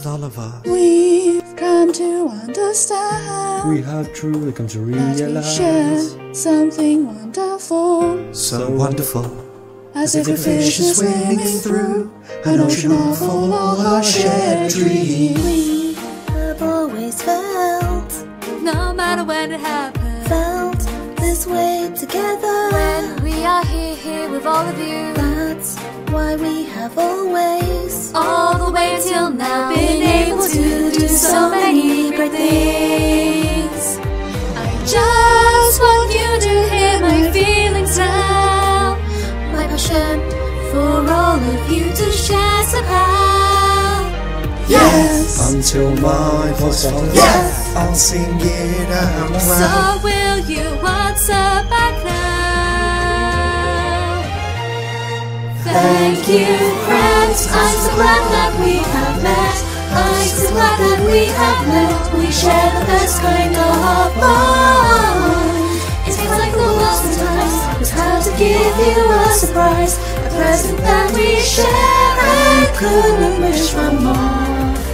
with all of us. We've come to understand. We have truly come to that we realize share something wonderful. so wonderful. As if a fish is swimming through an ocean of all our shared dreams. We have always felt, no matter when it happens, felt this way together. when we are here with all of you. That's why we have always, All the way till now, been able to do so many great things. I just want you to hear my feelings now. my passion for all of you to share somehow. Yes! Until my voice falls, Yes! I'll sing it out loud. So will you answer back now? Thank you, friends. I'm so glad that we have met. I'm so glad that we have met. We share the best kind of bond. It feels like the world sometimes was how to give you a surprise, a present that we share and couldn't wish for more.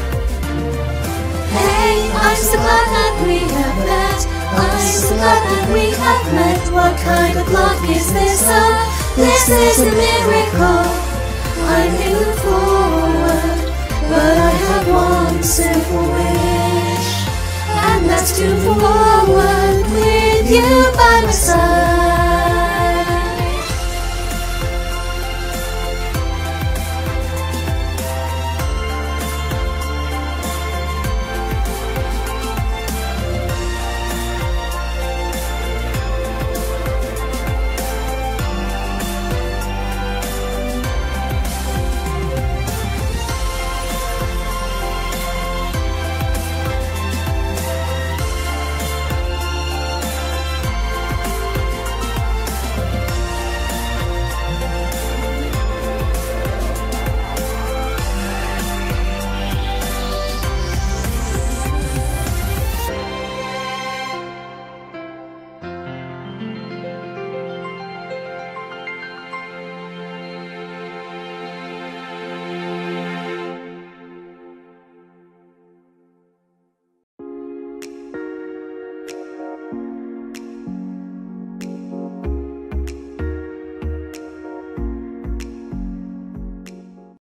Hey, I'm so glad that we have met. I'm so glad that we have met. What kind of luck is this? This is a miracle. I'm looking forward, but I have one simple wish, and that's to move forward with you by my side.